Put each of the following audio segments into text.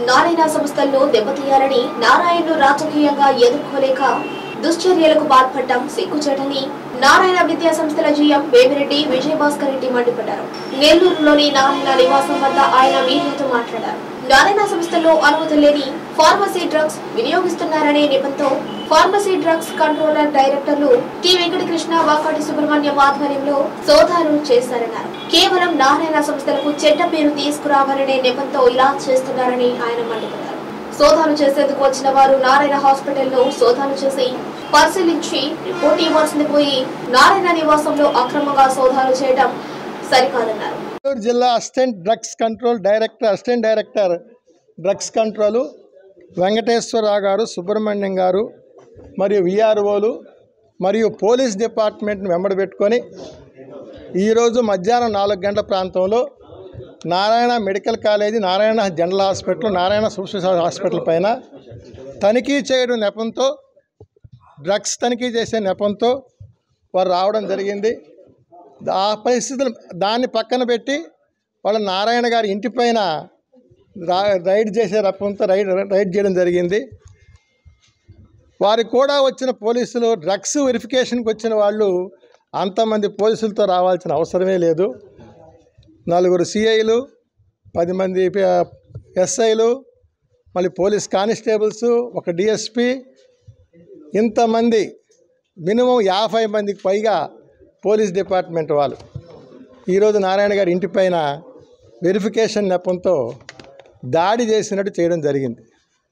నారాయణ సంస్థల్లో దెబ్బతీయాలని నారాయణను రాజకీయంగా ఎదుర్కోలేక దుశ్చర్యలకు పాల్పడటం సిగ్గుచేటని నారాయణ విద్యా సంస్థల జీఎం వేమిరెడ్డి విజయభాస్కర్ రెడ్డి మండిపడ్డారు. నెల్లూరులోని నారాయణ నివాసం వద్ద ఆయన మీడియాతో మాట్లాడారు. నారాయణ సంస్థల్లో అనుమతి లేని ఫార్మసీ డ్రగ్స్ వినియోగిస్తున్నారనే నెపంతో ఫార్మసీ డ్రగ్స్ కంట్రోలర్ డైరెక్టర్లు టి వెంకటకృష్ణ, వాకాటి సుబ్రహ్మణ్యం ఆధ్వర్యంలో సోదాలు చేశారన్నారు. కేవలం నారాయణ సంస్థలకు చెడ్డ పేరు తీసుకురావాలనే నెపంతో ఇలా చేస్తున్నారని ఆయన మండిపడ్డారు. సోదాలు చేసేందుకు వచ్చిన వారు నారాయణ హాస్పిటల్లో సోదాలు చేసి పరిశీలించి రిపోర్ట్ ఇవ్వాల్సింది పోయి నారాయణ నివాసంలో అక్రమంగా సోదాలు చేయడం సరికాదన్నారు. జిల్లా assistant director drugs control Venkateswararao garu, Subrahmanyam గారు మరియు విఆర్ఓలు మరియు పోలీస్ డిపార్ట్మెంట్ని వెంబడబెట్టుకొని ఈరోజు మధ్యాహ్నం 4 గంటల ప్రాంతంలో Narayana medical college, Narayana general hospital, Narayana super hospital పైన తనిఖీ చేయడం నెపంతో, డ్రగ్స్ తనిఖీ చేసే నెపంతో వారు రావడం జరిగింది. ఆ పరిస్థితులు దాన్ని పక్కన పెట్టి వాళ్ళ నారాయణ గారి ఇంటిపైన రైడ్ చేసే నెపంతో రైడ్ చేయడం జరిగింది. వారికి కూడా వచ్చిన పోలీసులు, డ్రగ్స్ వెరిఫికేషన్కి వచ్చిన వాళ్ళు అంతమంది పోలీసులతో రావాల్సిన అవసరమే లేదు. 4 సిఐలు, 10 మంది ఎస్ఐలు, మళ్ళీ పోలీస్ కానిస్టేబుల్స్, 1 డిఎస్పి, ఇంతమంది మినిమం 50 మందికి పైగా పోలీస్ డిపార్ట్మెంట్ వాళ్ళు ఈరోజు నారాయణ గారి ఇంటిపైన వెరిఫికేషన్ నెపంతో దాడి చేసినట్టు చేయడం జరిగింది.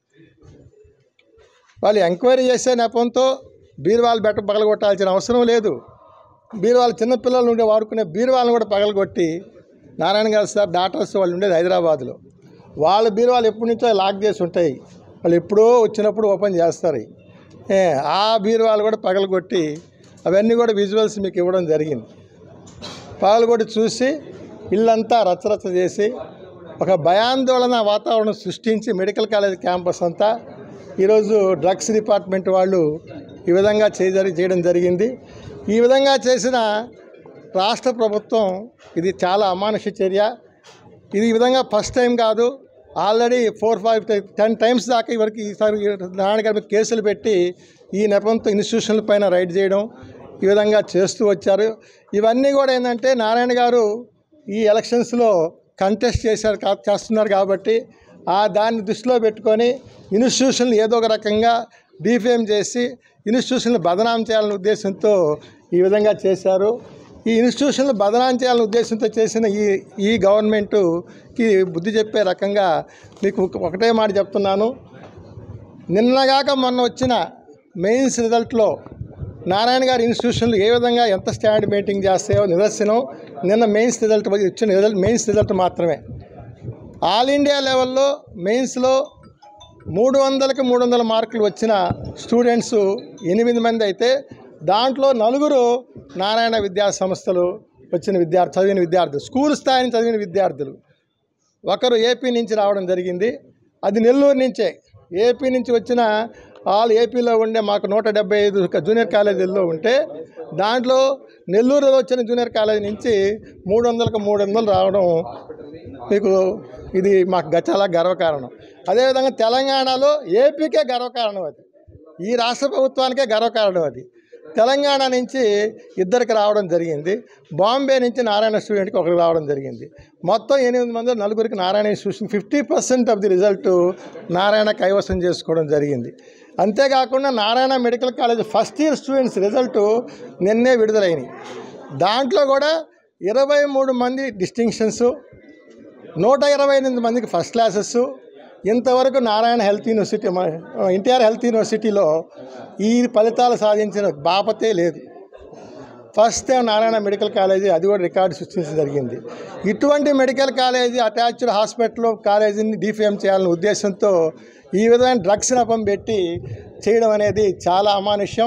వాళ్ళు ఎంక్వైరీ చేసే నెపంతో బీరువాలు పగలగొట్టాల్సిన అవసరం లేదు. బీరువాళ్ళు చిన్నపిల్లలు ఉండే వాడుకునే బీరువాళ్ళని కూడా పగలగొట్టి, నారాయణ గారు సార్ డాక్టర్స్ వాళ్ళు ఉండేది హైదరాబాద్లో, వాళ్ళ బీరువాళ్ళు ఎప్పటి నుంచో లాక్ చేసి ఉంటాయి, వాళ్ళు ఎప్పుడో వచ్చినప్పుడు ఓపెన్ చేస్తారు. ఆ బీరువాళ్ళు కూడా పగలగొట్టి అవన్నీ కూడా విజువల్స్ మీకు ఇవ్వడం జరిగింది. పగలగొట్టి చూసి ఇల్లంతా రచ్చరచ్చ చేసి ఒక భయాందోళన వాతావరణం సృష్టించి మెడికల్ కాలేజ్ క్యాంపస్ అంతా ఈరోజు డ్రగ్స్ డిపార్ట్మెంట్ వాళ్ళు ఈ విధంగా చేయడం జరిగింది. ఈ విధంగా చేసిన రాష్ట్ర ప్రభుత్వం ఇది చాలా అమానుష చర్య. ఇది ఈ విధంగా ఫస్ట్ టైం కాదు, ఆల్రెడీ 4-5-10 టైమ్స్ దాకా ఇవరకు ఈసారి నారాయణ గారి కేసులు పెట్టి ఈ నెపంతో ఇన్స్టిట్యూషన్ల పైన రైడ్ చేయడం ఈ విధంగా చేస్తూ వచ్చారు. ఇవన్నీ కూడా ఏంటంటే నారాయణ గారు ఈ ఎలక్షన్స్లో కంటెస్ట్ చేస్తున్నారు కాబట్టి దాన్ని దృష్టిలో పెట్టుకొని ఇన్స్టిట్యూషన్లు ఏదో ఒక రకంగా డిఫేమ్ చేసి ఇన్స్టిట్యూషన్లు బదనాం చేయాలనే ఉద్దేశంతో ఈ విధంగా చేశారు. ఈ ఇన్స్టిట్యూషన్లు బదనాం చేయాలనే ఉద్దేశంతో చేసిన ఈ గవర్నమెంటుకి బుద్ధి చెప్పే రకంగా మీకు ఒకటే మాట చెప్తున్నాను. నిన్నగాక మొన్న వచ్చిన మెయిన్స్ రిజల్ట్లో నారాయణ గారి ఇన్స్టిట్యూషన్లు ఏ విధంగా ఎంత స్టాండ్ మెయింటైన్ చేస్తాయో నిదర్శనం నిన్న మెయిన్స్ రిజల్ట్ మాత్రమే. ఆల్ ఇండియా లెవెల్లో మెయిన్స్లో 300కి 300 మార్కులు వచ్చిన స్టూడెంట్స్ 8 మంది అయితే దాంట్లో 4 నారాయణ విద్యా సంస్థలు చదివిన విద్యార్థులు, స్కూల్ స్థాయిని చదివిన విద్యార్థులు. ఒకరు ఏపీ నుంచి రావడం జరిగింది, అది నెల్లూరు నుంచే. ఏపీ నుంచి వచ్చిన ఏపీలో ఉండే మాకు 175 జూనియర్ కాలేజీల్లో ఉంటే దాంట్లో నెల్లూరులో వచ్చిన జూనియర్ కాలేజీ నుంచి 300కి 300 రావడం మీకు ఇది మాకు చాలా గర్వకారణం. అదేవిధంగా తెలంగాణలో ఏపీకే గర్వకారణం అది, ఈ రాష్ట్ర ప్రభుత్వానికే గర్వకారణం అది. తెలంగాణ నుంచి 2కి రావడం జరిగింది, బాంబే నుంచి నారాయణ స్టూడెంట్కి 1 రావడం జరిగింది. మొత్తం 8 మంది 4కి Narayana institution 50% of the result Narayana కైవసం చేసుకోవడం జరిగింది. అంతేకాకుండా Narayana medical college first year students result నిన్నే విడుదలైనవి. దాంట్లో కూడా 23 మంది డిస్టింక్షన్స్, 128 మందికి ఫస్ట్ క్లాసెస్. ఇంతవరకు Narayana health university, NTR health యూనివర్సిటీలో ఈ ఫలితాలు సాధించిన బాపతే లేదు. First time Narayana medical college అది కూడా రికార్డు సృష్టించడం జరిగింది. ఇటువంటి మెడికల్ కాలేజీ అటాచ్డ్ హాస్పిటల్ కాలేజీని డిఫేమ్ చేయాలనే ఉద్దేశంతో ఈ విధమైన డ్రగ్స్ నెపం పెట్టి చేయడం అనేది చాలా అమానుష్యం.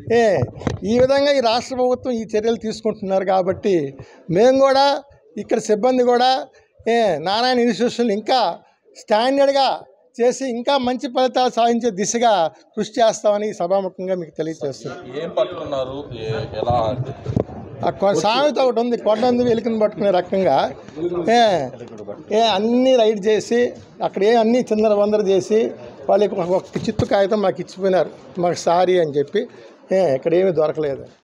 ఈ విధంగా ఈ రాష్ట్ర ప్రభుత్వం ఈ చర్యలు తీసుకుంటున్నారు కాబట్టి మేము కూడా ఇక్కడ సిబ్బంది కూడా నారాయణ ఇన్స్టిట్యూషన్లు ఇంకా స్టాండర్డ్గా చేసి ఇంకా మంచి ఫలితాలు సాధించే దిశగా కృషి చేస్తామని సభాముఖంగా మీకు తెలియజేస్తున్నాం. సామెత ఒకటి ఉంది, కొండంది వెలికిని పట్టుకునే రకంగా అన్నీ రైడ్ చేసి అక్కడ అన్నీ చిందర వందర చేసి వాళ్ళకి ఒక చిత్తు కాగితం మాకు ఇచ్చిపోయినారు, మాకు సారీ అని చెప్పి. ఇక్కడ ఏమీ దొరకలేదు.